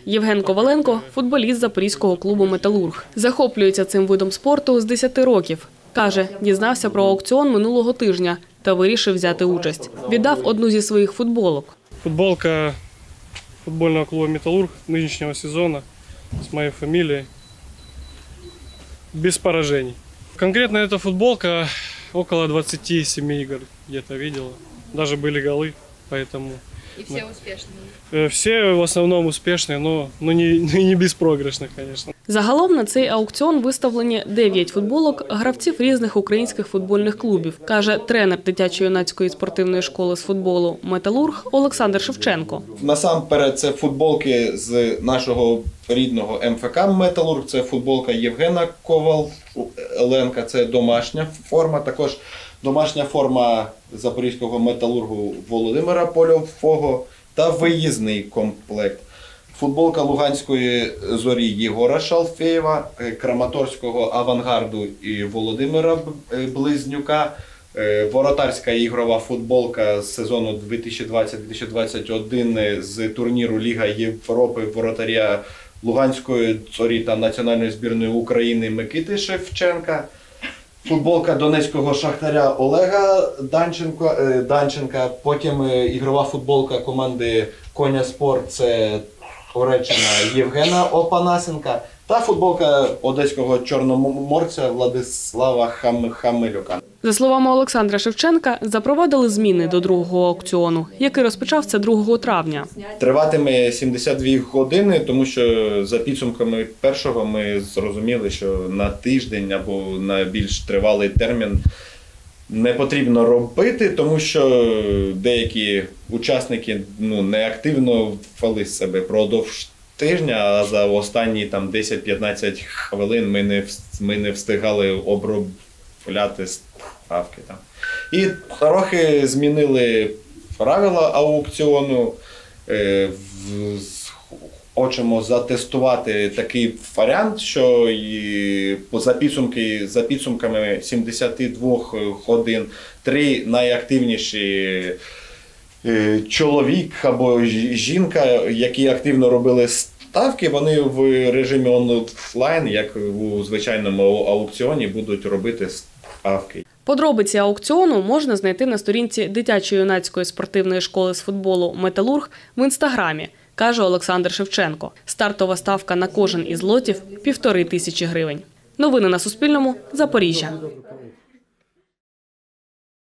Євген Коваленко – футболіст запорізького клубу «Металург». Захоплюється цим видом спорту з 10 років. Каже, дізнався про аукціон минулого тижня та вирішив взяти участь. Віддав одну зі своїх футболок. Футболка футбольного клубу «Металург» нынешнего сезона с моей фамилией. Без поражений. Конкретно эта футболка около 27 игр где-то видела. Даже были голы, поэтому... И все успешные? Все в основном успешные, но не беспроигрышных, конечно. Загалом на цей аукціон виставлені 9 футболок гравців різних українських футбольних клубів, каже тренер дитячо-юнацької спортивної школи з футболу «Металург» Олександр Шевченко. Насамперед це футболки з нашого рідного МФК «Металург», це футболка Євгена Коваленка, це домашня форма, також домашня форма запорізького «Металургу» Володимира Польового та виїзний комплект. Футболка Луганської «Зорі» Єгора Шалфеєва, Краматорського «Авангарду» і Володимира Близнюка, воротарська ігрова футболка з сезону 2020-2021 з турніру Ліга Європи воротаря Луганської «Зорі» та національної збірної України Микити Шевченка. Футболка донецького шахтаря Олега Данченка, потім ігрова футболка команди «Коня Спорт» – це Туреччина Євгена Опанасенка та футболка одеського чорноморця Владислава Хамилюка. За словами Олександра Шевченка, запровадили зміни до другого аукціону, який розпочався 2 травня. Триватиме 72 години, тому що за підсумками першого ми зрозуміли, що на тиждень або на більш тривалий термін не потрібно робити, тому що деякі учасники неактивно вели себе продовж тижня, а за останні 10-15 хвилин ми не встигали обробляти ставки. І трохи змінили правила аукціону. Хочемо затестувати такий варіант, що за підсумками 72 годин 3 найактивніші чоловік або жінка, які активно робили ставки, вони в режимі онлайн, як у звичайному аукціоні, будуть робити ставки. Подробиці аукціону можна знайти на сторінці дитячо-юнацької спортивної школи з футболу «Металург» в інстаграмі, каже Олександр Шевченко. Стартова ставка на кожен із лотів – 1500 гривень. Новини на Суспільному. Запоріжжя.